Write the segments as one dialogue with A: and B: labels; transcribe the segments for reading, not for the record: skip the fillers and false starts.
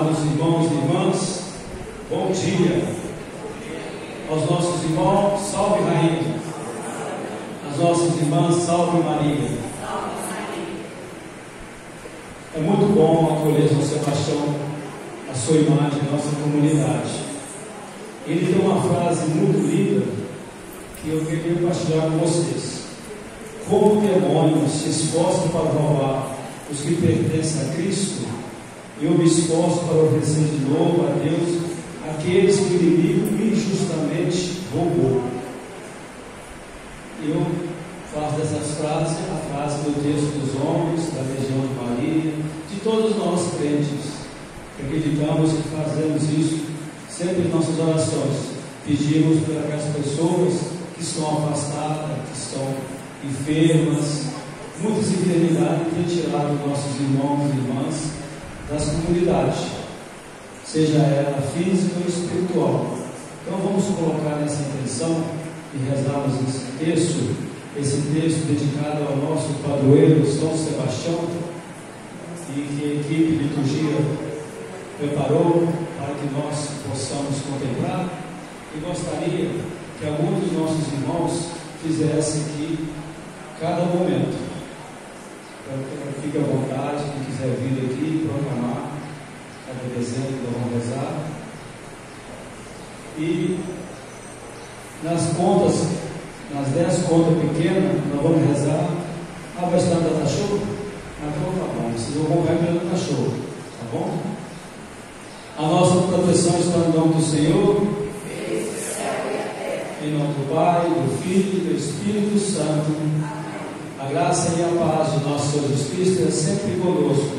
A: Amados irmãos e irmãs, bom dia. Aos nossos irmãos, salve Rainha. Às nossas irmãs, salve Maria. É muito bom acolher São Sebastião, a sua imagem, a nossa comunidade. Ele tem uma frase muito linda que eu queria compartilhar com vocês. Como o demônio se esforça para roubar os que pertencem a Cristo, eu me esforço para oferecer de novo a Deus aqueles que o inimigo injustamente roubou. Eu faço dessas frases a frase do texto dos homens, da Legião de Maria, de todos nós crentes, que acreditamos que fazemos isso sempre em nossas orações. Pedimos para aquelas pessoas que estão afastadas, que estão enfermas, muitas enfermidades têm tirado nossos irmãos e irmãs das comunidades, seja ela física ou espiritual. Então vamos colocar nessa intenção e rezarmos esse texto dedicado ao nosso padroeiro São Sebastião, e que a equipe de liturgia preparou para que nós possamos contemplar. E gostaria que alguns dos nossos irmãos fizessem aqui cada momento. Então, fique à vontade, quem quiser vir aqui proclamar, agradecendo, vamos rezar. E nas contas, nas 10 contas pequenas, nós vamos rezar. Vai estar dando cachorro? Então tá bom, vocês vão acompanhar pelo cachorro, tá bom? A nossa proteção está no nome do Senhor. Em nome do Pai, do Filho e do Espírito Santo. A graça e a paz de nosso Senhor Jesus Cristo é sempre conosco.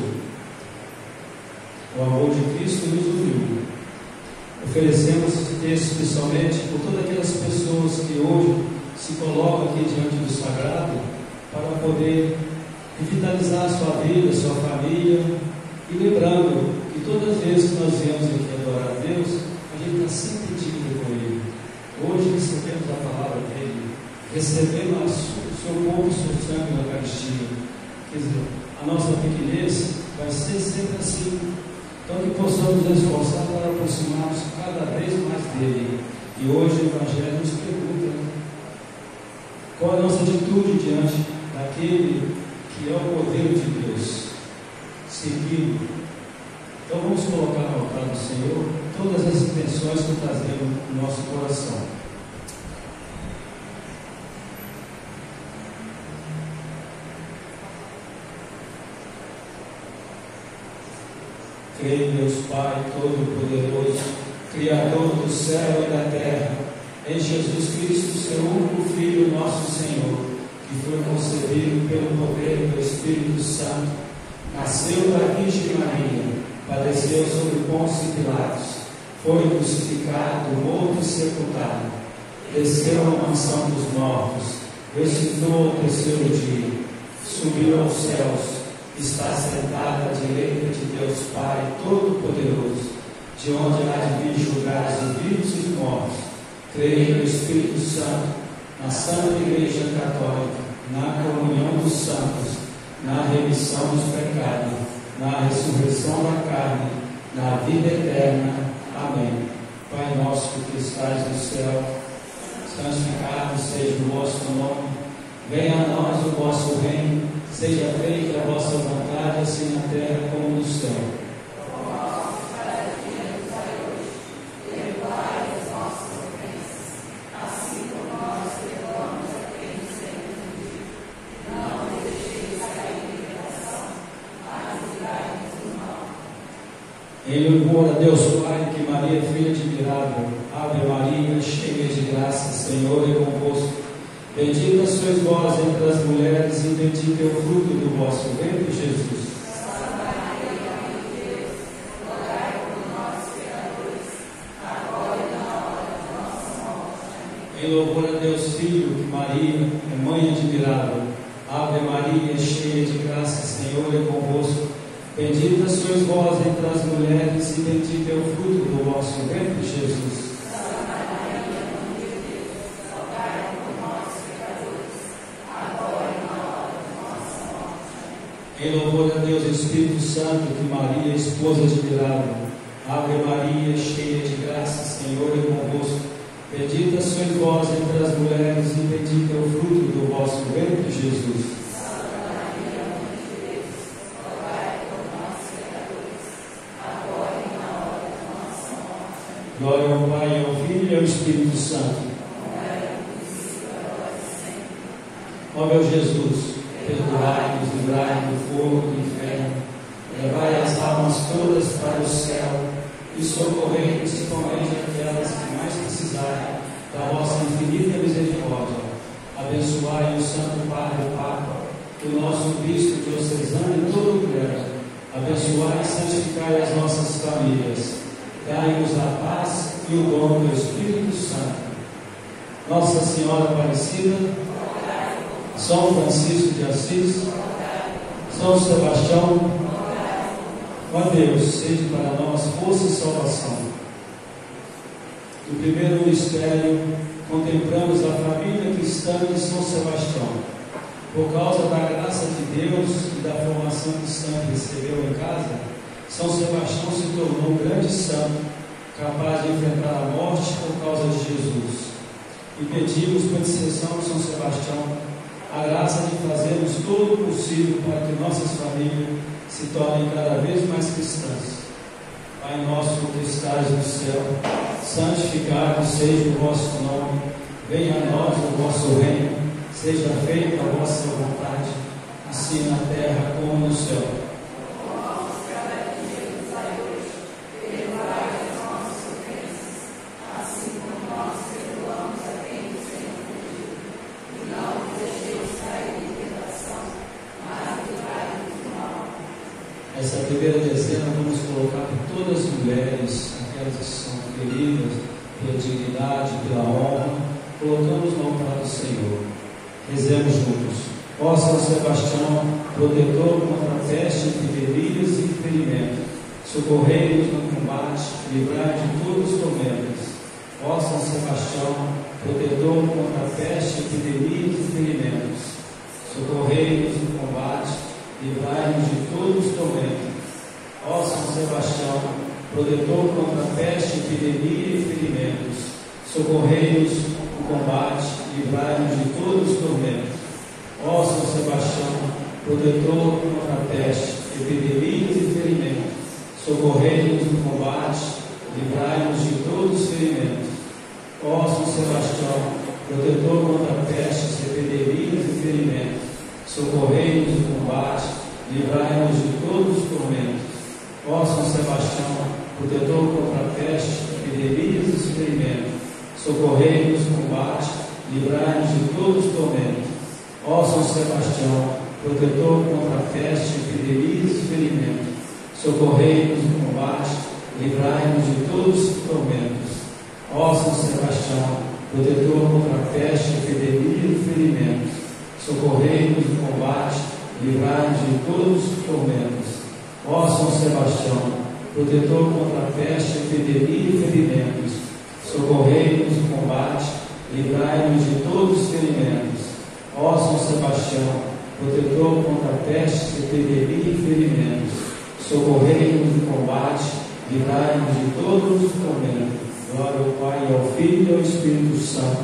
A: O amor de Cristo nos uniu. Oferecemos esse texto especialmente por todas aquelas pessoas que hoje se colocam aqui diante do Sagrado para poder revitalizar a sua vida, a sua família, e lembrando que todas as vezes que nós viemos aqui adorar a Deus, a gente está sempre digno com Ele. Hoje recebemos a palavra dele, recebemos o seu corpo e o seu sangue na Eucaristia. Quer dizer, a nossa pequenez vai ser sempre assim. Então que possamos nos esforçar para aproximarmos cada vez mais dele. E hoje o Evangelho nos pergunta qual é a nossa atitude diante daquele que é o poder de Deus, seguindo. Então vamos colocar no altar do Senhor todas as intenções que trazemos no nosso coração. Creio em Deus Pai Todo-Poderoso, Criador do céu e da terra, em Jesus Cristo, seu único Filho, nosso Senhor, que foi concebido pelo poder do Espírito Santo, nasceu da Virgem Maria, padeceu sob Pôncio Pilatos, foi crucificado, morto e sepultado, desceu à mansão dos mortos, ressuscitou ao terceiro dia, subiu aos céus, está sentado à direita de Deus Pai Todo-Poderoso, de onde há de vir julgar os vivos e os mortos. Creio no Espírito Santo, na Santa Igreja Católica, na comunhão dos santos, na remissão dos pecados, na ressurreição da carne, na vida eterna. Amém. Pai nosso que estás no céu, santificado seja o vosso nome, venha a nós o vosso reino, seja feita a vossa vontade, assim na terra como no céu. Em louvor a Deus Pai, que Maria, filha admirável, Ave Maria, cheia de graça, Senhor é convosco. Bendita sois vós entre as mulheres, e bendito é o fruto do vosso ventre, Jesus.
B: Santa Maria, Mãe de Deus, rogai por nós, pecadores, agora e na hora de nossa morte. Amém.
A: Em louvor a Deus Filho, que Maria é Mãe admirável, Ave Maria, cheia de graça, Senhor é convosco. Bendita sois vós entre as mulheres, e bendito é o fruto do vosso ventre, Jesus.
B: Santa Maria, Mãe de Deus, rogai por nós, pecadores, agora e na hora de nossa morte. Amém.
A: Em louvor a Deus Espírito Santo, que Maria, esposa admirável, Ave Maria, cheia de graça, Senhor é convosco. Bendita sois vós entre as mulheres, e bendito é o fruto do vosso ventre, Jesus.
B: Santa Maria, Mãe de Deus, rogai por nós, pecadores, agora e na hora da nossa morte.
A: Glória ao Pai, ao Filho e ao Espírito Santo. Ó meu Jesus, perdoai-nos, livrai-nos do fogo do inferno, levai as almas todas para o céu e socorrei principalmente aquelas que mais precisarem da vossa infinita misericórdia. Abençoai o Santo Padre Papa, o nosso Bispo diocesano e todo o clero. Abençoai e santificai as nossas famílias. Dai-nos a paz e o dom do Espírito Santo. Nossa Senhora Aparecida, São Francisco de Assis, São Sebastião, ó Deus, seja para nós força e salvação. No primeiro mistério, contemplamos a família cristã de São Sebastião. Por causa da graça de Deus e da formação cristã que recebeu em casa, São Sebastião se tornou um grande santo, capaz de enfrentar a morte por causa de Jesus. E pedimos, por intercessão de São Sebastião, a graça de fazermos todo o possível para que nossas famílias se tornem cada vez mais cristãs. Pai nosso que estás no céu, santificado seja o vosso nome, venha a nós o vosso reino, seja feita a vossa vontade, assim na terra como no céu. Essa primeira dezena vamos colocar por todas as mulheres, aquelas que são feridas pela dignidade, pela honra, colocamos no altar do Senhor. Rezemos juntos. Ó São Sebastião, protetor contra a peste, epidemias e ferimentos, socorrei-nos no combate, livrai de todos os tormentos. Ó São Sebastião, protetor contra a peste, epidemias e ferimentos, socorrei-nos no combate, livrai-nos de todos os tormentos. Ó São Sebastião, protetor contra a peste, epidemia e ferimentos, socorrei-nos no combate, livrai-nos de todos os tormentos. Ó São Sebastião, protetor contra a peste, epidemias e ferimentos, socorrei-nos no combate, livrai-nos de todos os ferimentos. Ó São Sebastião, protetor contra a peste, epidemias e ferimentos, socorrei-nos no combate, livrai-nos de todos os tormentos. Ó São Sebastião, protetor contra a peste, epidemias e ferimentos, socorrei-nos no combate, livrai-nos de todos os tormentos. Ó São Sebastião, protetor contra a peste, epidemias e ferimentos, socorrei-nos no combate, livrai-nos de todos os tormentos. Ó São Sebastião, protetor contra a peste, epidemia e ferimentos, socorrei-nos no combate, livrai-nos de todos os tormentos. Ó São Sebastião, protetor contra a peste, epidemia e ferimentos, socorrei-nos no combate, livrai-nos de todos os ferimentos. Ó São Sebastião, protetor contra a peste, epidemia e ferimentos, socorrei-nos no combate, livrai-nos de todos os tormentos. Glória ao Pai, ao Filho e ao Espírito Santo.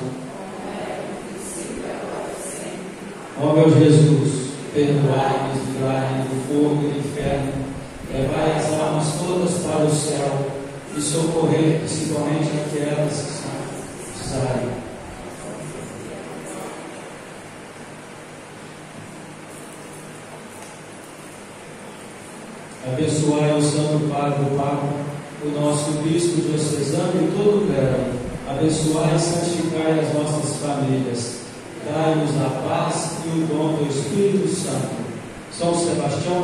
A: Ó meu Jesus, perdoai-nos, livrai-nos do fogo e do inferno, levai as almas todas para o céu e socorrei principalmente aquelas que são necessárias. Abençoai o Santo Padre Papa, o nosso Bispo diocesano e todo o clero. Abençoai e santificai as nossas famílias. Dai-nos a paz e o dom do Espírito Santo. São Sebastião,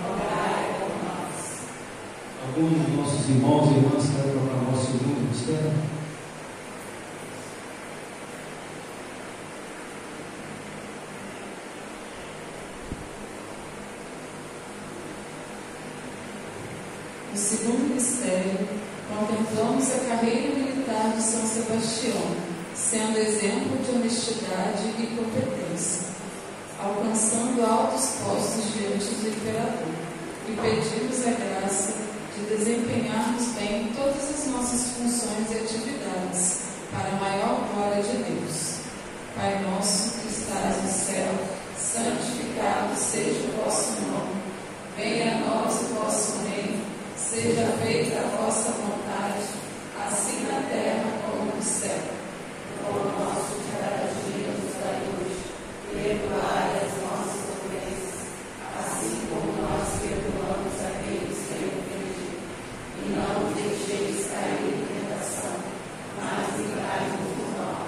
A: alguns dos nossos irmãos e irmãs querem proclamar o segundo mistério.
C: No segundo mistério, contemplamos a carreira militar de São Sebastião, sendo exemplo de honestidade e competência, alcançando altos postos diante do imperador, e pedimos a graça de desempenharmos bem todas as nossas funções e atividades, para a maior glória de Deus. Pai nosso que estás no céu, santificado seja o vosso nome. Venha a nós o vosso reino, seja feita a vossa vontade, assim na terra como no céu.
B: O pão nosso de cada dia nos dai hoje, perdoai as nossas ofensas, assim como nós perdoamos a quem nos tem ofendido. E não nos deixeis cair em tentação, mas livrai-nos do mal.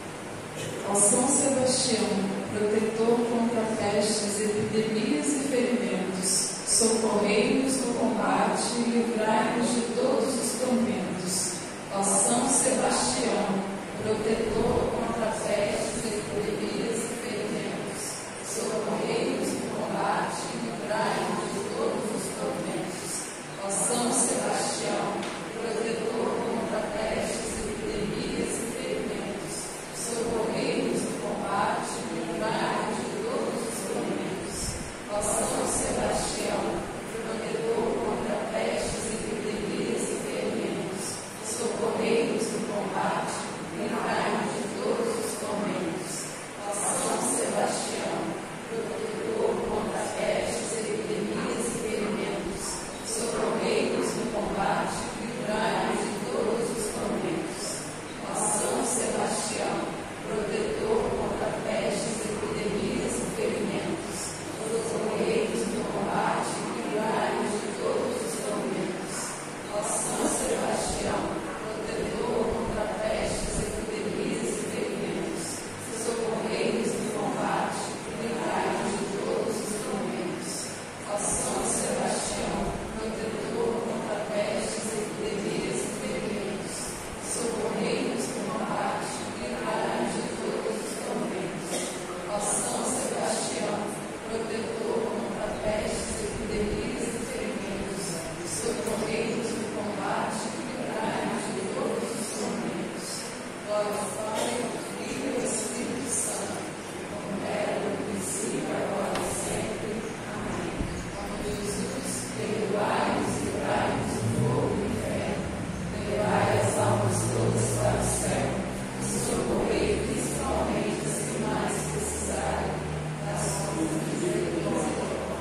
C: Ó São Sebastião, protetor contra pestes, epidemias e ferimentos, socorrei-nos no combate e livrai-nos de todos os tormentos. Ó São Sebastião, protetor contra pestes, epidemias e ferimentos, socorrei-nos no combate e livrai-nos de todos os tormentos. Ó São Sebastião, protetor contra pestes, epidemias e ferimentos, socorrei-nos no combate e livrai-nos de todos os tormentos. Ó São Sebastião, protetor contra pestes, epidemias e ferimentos, socorrei-nos no combate e livrai-nos de todos os tormentos. Ó São Sebastião, protetor contra pestes, epidemias e ferimentos, socorrei-nos no combate e livrai-nos de todos os tormentos. Ó São Sebastião, protetor contra pestes, epidemias e ferimentos, socorrei-nos no combate e livrai-nos de todos os tormentos. Ó São Sebastião, protetor contra pestes, epidemias e ferimentos, socorrei-nos no combate e livrai-nos de todos os tormentos. Ó São Sebastião, protetor contra pestes, epidemias e ferimentos, socorrei-nos no combate e livrai-nos de todos os tormentos. Ó São Sebastião, protetor contra pestes, epidemias e ferimentos, socorrei-nos no combate e livrai-nos de todos os tormentos. Glória ao Pai, ao Filho e ao Espírito Santo, como era no princípio, agora e sempre. Amém. Ó meu Jesus, perdoai-nos e livrai-nos do fogo do inferno, levai as almas todas para o céu e socorrei principalmente as que mais precisarem da sua misericórdia.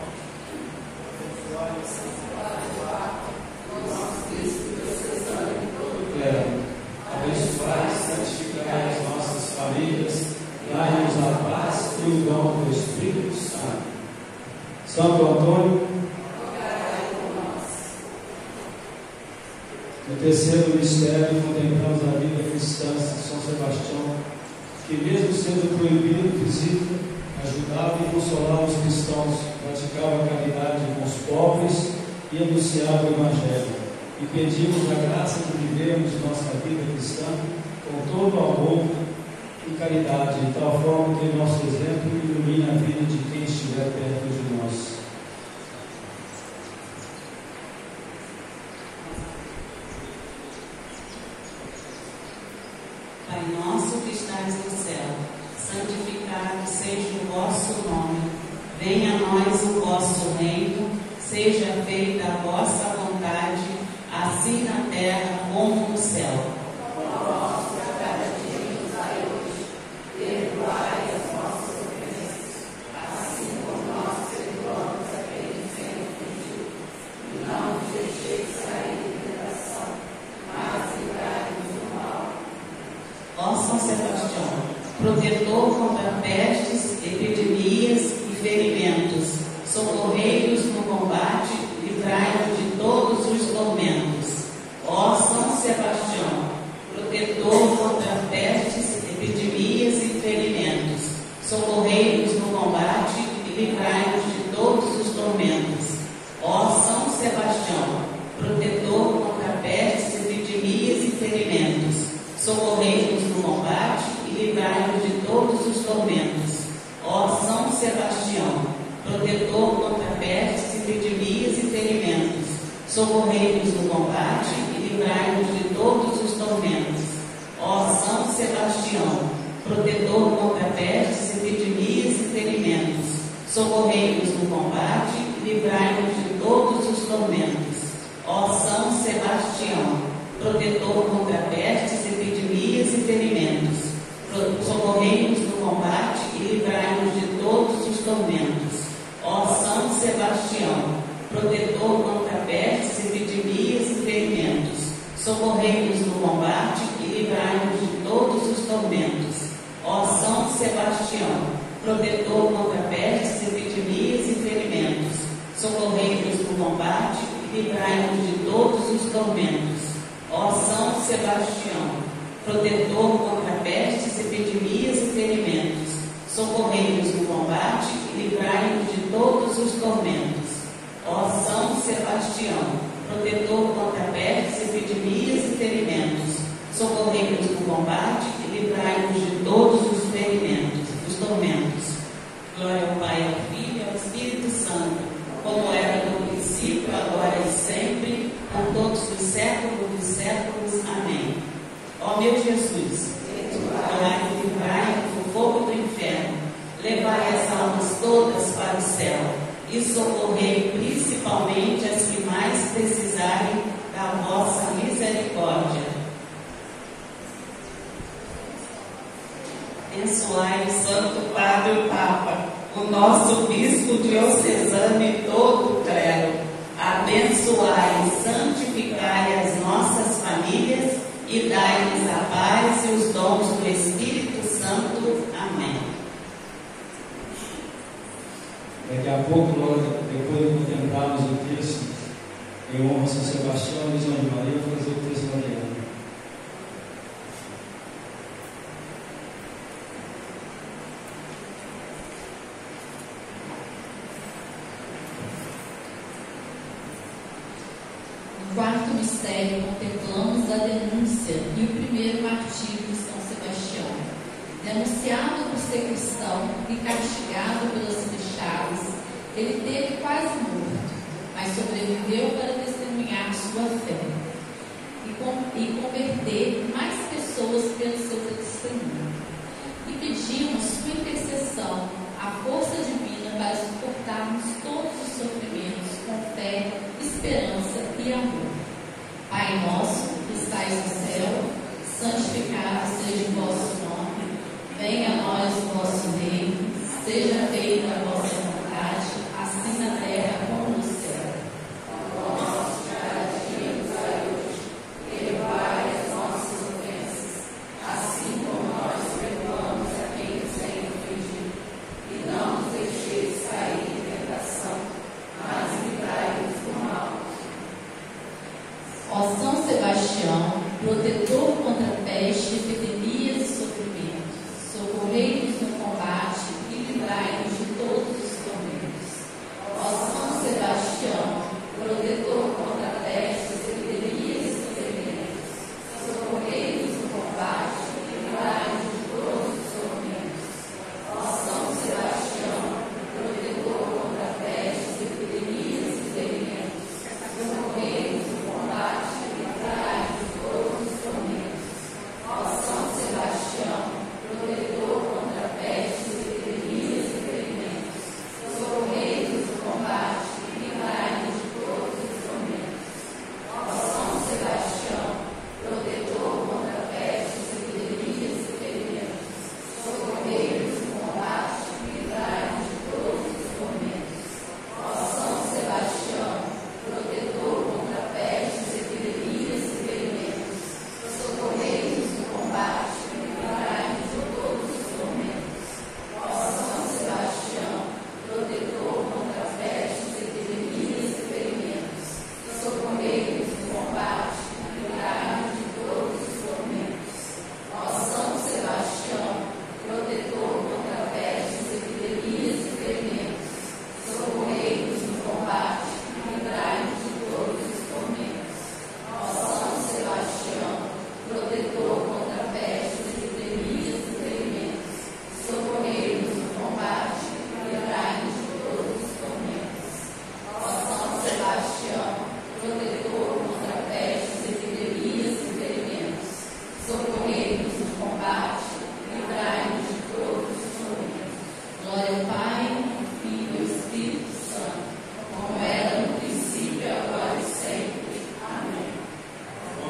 A: Abençoai, santificai as nossas famílias, dai-nos a paz e o dom do Espírito Santo. Santo Antônio, no terceiro mistério, contemplamos a vida cristã de São Sebastião, que mesmo sendo proibido visita, ajudava e consolava os cristãos, praticava a caridade com os pobres e anunciava o Evangelho. E pedimos a graça de vivermos nossa vida cristã com todo amor e caridade, de tal forma que nosso exemplo ilumine a vida de quem estiver perto de nós.
D: Pai nosso que estás no céu, santificado seja o vosso nome. Venha a nós o vosso reino, seja feita a vossa vontade, assim na terra como no céu.
B: O pão nosso de cada dia nos dai hoje, perdoai as nossas ofensas, assim como nós perdoamos a quem nos tem ofendido. E não nos deixeis cair em tentação, mas livrai-nos do mal.
D: Ó São Sebastião, protetor contra pestes, epidemias e ferimentos, socorrei-nos no combate, livrai-nos de todos os tormentos. Ó São Sebastião, protetor contra pestes, epidemias e ferimentos, socorrei-nos no combate e livrai-nos de todos os tormentos. Ó São Sebastião, protetor contra pestes, epidemias e ferimentos, socorrei-nos no combate e livrai-nos de todos os tormentos. Ó São Sebastião, protetor contra pestes, epidemias e ferimentos, socorrei-nos no combate e livrai-nos de todos os tormentos. Ó São Sebastião, protetor contra pestes, epidemias e ferimentos, socorrei-nos no combate e livrai-nos de todos os tormentos. Ó Sebastião, protetor contra pestes, epidemias e ferimentos. Socorrei-nos no combate e livrai-nos de todos os tormentos. Ó São Sebastião, protetor contra pestes, epidemias e ferimentos. Socorrei-nos no combate e livrai-nos de todos os tormentos. Ó São Sebastião, protetor contra pestes, epidemias e ferimentos. Socorrei-nos no combate e livrai-nos de todos os tormentos. Ó São Sebastião, protetor contra pestes, epidemias e ferimentos. Socorrei-nos no combate e livrai-nos de todos os tormentos. Ó São Sebastião, protetor contra pestes, epidemias e ferimentos. Socorrei-nos no combate e livrai-nos de todos os tormentos. Glória ao Pai, ao Filho e ao Espírito Santo, como era no princípio, agora e sempre, por todos os séculos dos séculos. Amém. Ó meu Jesus, perdoai e livrai do fogo do inferno, levai as almas todas para o céu e socorrei principalmente as que mais precisarem da vossa misericórdia. Abençoai o Santo Padre o Papa, o nosso Bispo diocesano e todo o clero. Abençoai e santificai as nossas famílias e dai-nos a paz e os dons do Espírito Santo. Amém.
A: Daqui a pouco, depois de contemplarmos o texto, em honra a São Sebastião e São Maria, vou fazer o texto mariano.
B: No quarto mistério, contemplamos a denúncia e o primeiro martírio de São Sebastião. Denunciado por ser cristão e castigado pelas fechadas, ele teve quase morto, mas sobreviveu para testemunhar sua fé e converter mais pessoas pelo seu testemunho. E pedimos sua intercessão, a força divina para suportarmos todos os sofrimentos com fé, esperança e amor. Pai nosso, que estais no céu, santificado seja o vosso nome. Venha a nós o vosso reino, seja feita a vossa vontade, assim na terra como no céu. O nosso cada dia nos dai hoje, perdoai as nossas ofensas, assim como nós perdoamos a quem nos tem ofendido. E não nos deixeis cair em tentação, mas livrai-nos do mal. Ó São Sebastião, protetor contra peste, epidemias e sofrimentos, socorrei-nos no combate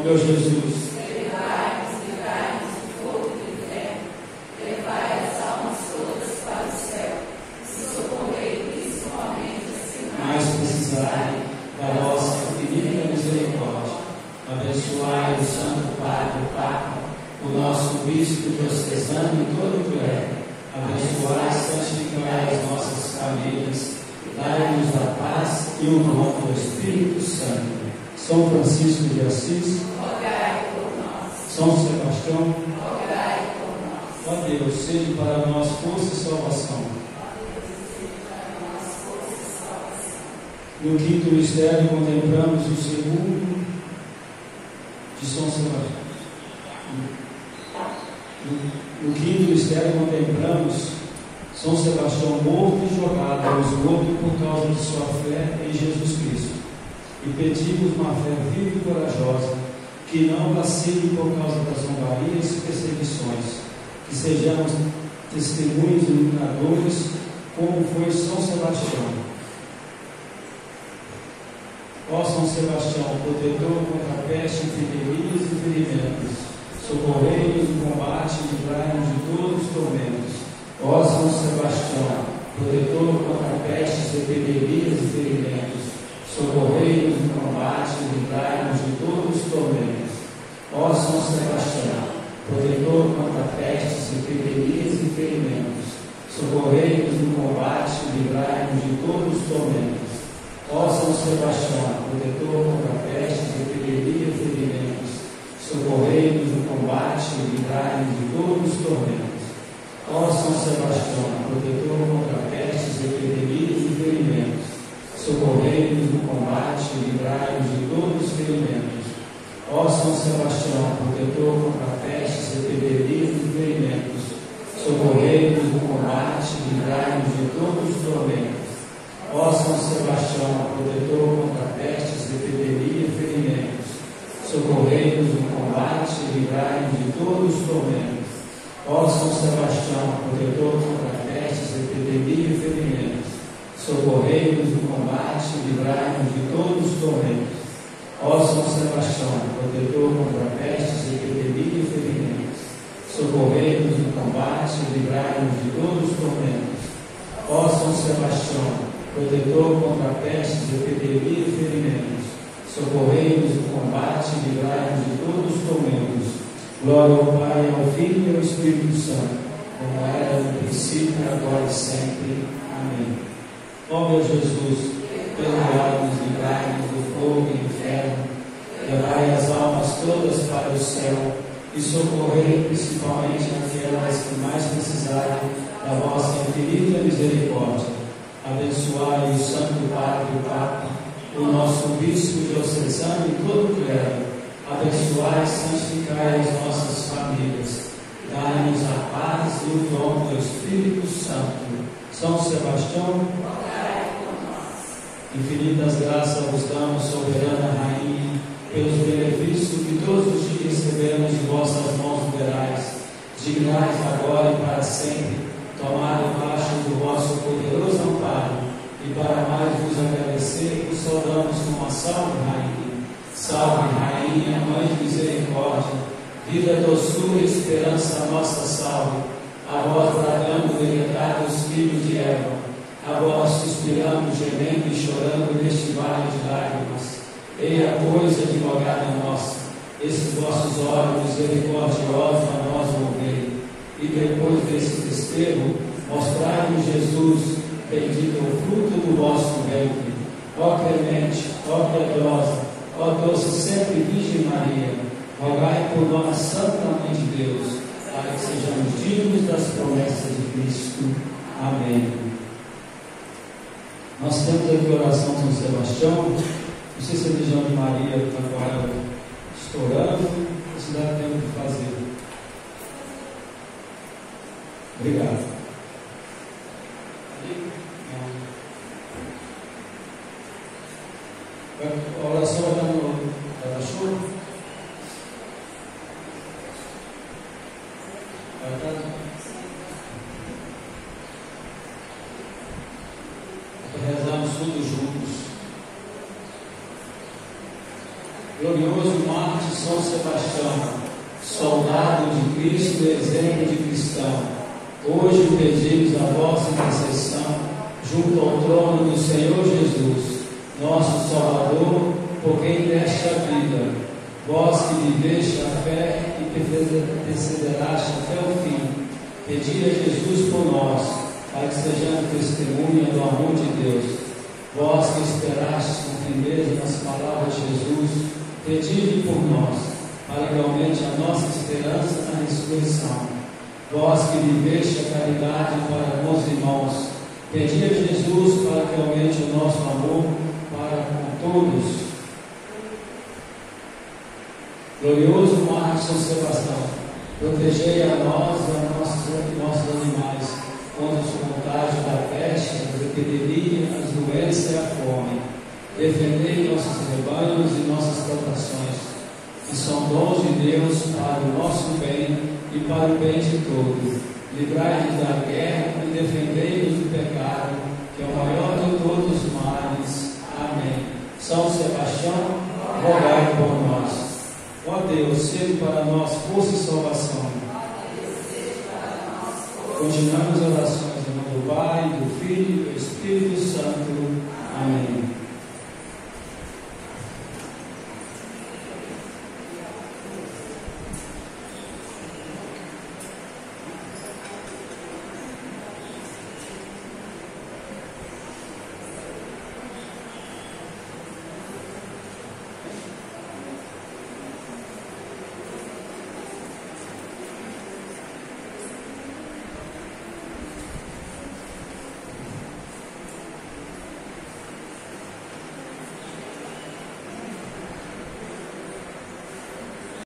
A: Ó meu Jesus,
B: livrai-nos do fogo do inferno, levai as almas todas para o céu, e socorrei principalmente as que
A: mais precisarem da vossa infinita misericórdia. Abençoai o Santo Padre, o Papa, o nosso Bispo diocesano e todo o clero. Abençoai e santificai as nossas famílias. Dai-nos a paz e o dom do Espírito Santo. São Francisco de Assis,
B: rogai por nós.
A: São Sebastião,
B: Rogai por nós.
A: ó Deus, seja para nós força e salvação. No quinto mistério contemplamos o segundo de São Sebastião. No quinto mistério contemplamos São Sebastião morto e jogado ao esgoto por causa de sua fé em Jesus Cristo. E pedimos uma fé viva e corajosa, que não vacile por causa das zombarias e perseguições, que sejamos testemunhos iluminadores, como foi São Sebastião. Ó São Sebastião, protetor contra a peste, epidemias e ferimentos, socorrei-nos no combate e livrai-nos de todos os tormentos. Ó São Sebastião, protetor contra a peste, epidemias e ferimentos, socorrei-nos no combate e livrai-nos de todos os tormentos. Ó São Sebastião, protetor contra a peste, epidemias e ferimentos, socorrei-nos no combate e livrai-nos de todos os tormentos. Ó São Sebastião, protetor contra pestes, epidemias e ferimentos, socorrei-nos no combate e livrai-nos de todos os tormentos. Ó São Sebastião, protetor contra pestes, epidemias e ferimentos, socorrei-nos no combate e livrai-nos de todos os ferimentos. Ó São Sebastião, protetor contra pestes, epidemias e ferimentos, socorrei-nos no combate e livrai-nos de todos os tormentos. Ó São Sebastião, protetor contra pestes, epidemias e ferimentos, socorrei-nos no combate e livrai-nos de todos os tormentos. Ó São Sebastião, protetor contra pestes, epidemias e ferimentos, socorrei-nos no combate e livrai-nos de todos os tormentos. Ó São Sebastião, protetor contra pestes, epidemias e ferimentos, socorrei-nos no combate e livrai-nos de todos os tormentos. Ó São Sebastião, protetor contra pestes, epidemias e ferimentos, socorrei-nos no combate e livrai-nos de todos os tormentos. Glória ao Pai, ao Filho e ao Espírito Santo, como era no princípio, agora e sempre. Amém. Ó meu Jesus, perdoai-nos, livrai-nos do fogo e do inferno, levai as almas todas para o céu e socorrei principalmente aquelas que mais precisarem da vossa infinita misericórdia. Abençoai o Santo Padre, o Papa, o nosso Bispo diocesano e todo o clero. Abençoai e santificai as nossas famílias. Dai-nos a paz e o dom do Espírito Santo. São Sebastião,
B: Rogai por nós.
A: infinitas graças vos damos, soberana Rainha, pelos benefícios que todos os dias recebemos de vossas mãos liberais. Dignai agora e para sempre tomar debaixo do vosso poderoso amparo, e para mais vos agradecer, vos saudamos com uma salve, Rainha. Salve, Rainha, Mãe de misericórdia, vida, doçura e esperança, nossa salve. A vós bradando, delegados filhos de Eva, a vós suspiramos, gemendo e chorando neste vale de lágrimas. Eia, pois, advogada nossa, esses vossos olhos misericordiosos a nós volvei. E depois desse desterro, mostrai-nos Jesus, bendito é o fruto do vosso ventre. Ó clemente, ó piedosa, ó doce sempre Virgem Maria, rogai por nós, Santa Mãe de Deus, para que sejamos dignos das promessas de Cristo. Amém. Nós temos aqui a oração de São Sebastião. Não sei se a Legião de Maria está agora estourando, ou se dá tempo de fazer. Obrigado. A oração vai estar no guarda-chuva? Vai estar? Rezamos todos juntos. Glorioso Marte São Sebastião, soldado de Cristo e exemplo de cristão, hoje pedimos a vossa intercessão junto ao trono do Senhor Jesus, nosso Salvador, por quem deste a vida, vós que viveste a fé e perseverastes até o fim, pedi a Jesus por nós, para que sejamos testemunha do amor de Deus. Vós que esperastes com firmeza nas palavras de Jesus, pedi por nós, para que aumente a nossa esperança na ressurreição. Vós que viveste a caridade para com os irmãos, pedi a Jesus para que aumente o nosso amor para com todos. Glorioso Marte São Sebastião, protegei a nós e a nossos animais contra os contágios da peste, as epidemias, as doenças e a fome. Defendei nossos rebanhos e nossas plantações, que são dons de Deus para o nosso bem e para o bem de todos. Livrai-nos da guerra e defendei-nos do pecado, que é o maior de todos os males. Amém. São Sebastião, rogai por nós. Ó Deus, seja para nós força e salvação. Continuamos as orações em nome do Pai, do Filho e do Espírito Santo. Amém.